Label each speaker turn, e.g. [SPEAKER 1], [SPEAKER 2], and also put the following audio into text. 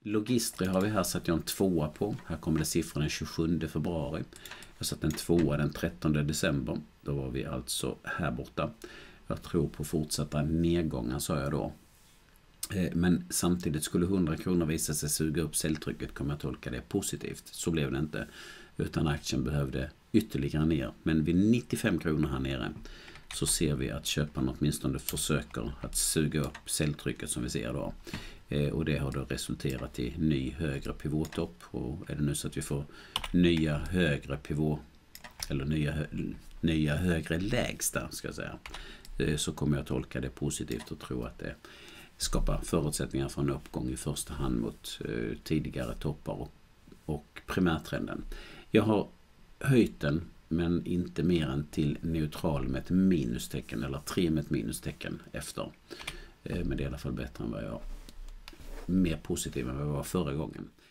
[SPEAKER 1] Logistri har vi här satt jag en 2 på. Här kommer det siffran den 27 februari. Jag satt en 2 den 13 december. Då var vi alltså här borta. Jag tror på fortsatta nedgångar, sa jag då. Men samtidigt skulle 100 kronor visa sig suga upp säljtrycket, kommer jag tolka det positivt. Så blev det inte, utan aktien behövde ytterligare ner. Men vid 95 kronor här nere så ser vi att köparna åtminstone försöker att suga upp säljtrycket som vi ser då. Och det har då resulterat i ny högre pivottopp. Och är det nu så att vi får nya högre pivot, eller nya högre lägsta, ska jag säga, så kommer jag tolka det positivt och tro att det skapar förutsättningar för en uppgång i första hand mot tidigare toppar och primärtrenden. Jag har höjt den, men inte mer än till neutral med ett minustecken, eller 3 med ett minustecken efter. Men det är i alla fall bättre än vad jag, mer positiv än vad jag var förra gången.